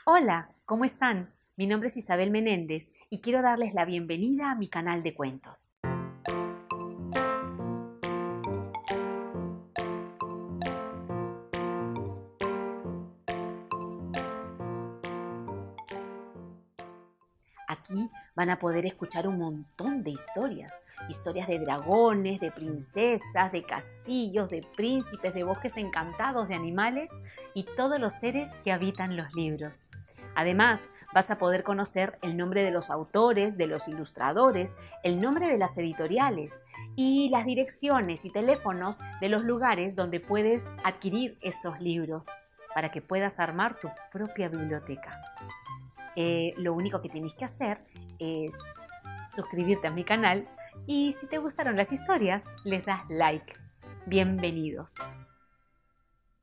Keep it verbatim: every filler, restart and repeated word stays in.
Hola, ¿cómo están? Mi nombre es Isabel Menéndez y quiero darles la bienvenida a mi canal de cuentos. Aquí van a poder escuchar un montón de historias, historias de dragones, de princesas, de castillos, de príncipes, de bosques encantados, de animales y todos los seres que habitan los libros. Además, vas a poder conocer el nombre de los autores, de los ilustradores, el nombre de las editoriales y las direcciones y teléfonos de los lugares donde puedes adquirir estos libros para que puedas armar tu propia biblioteca. Eh, lo único que tienes que hacer es suscribirte a mi canal y si te gustaron las historias, les das like. Bienvenidos.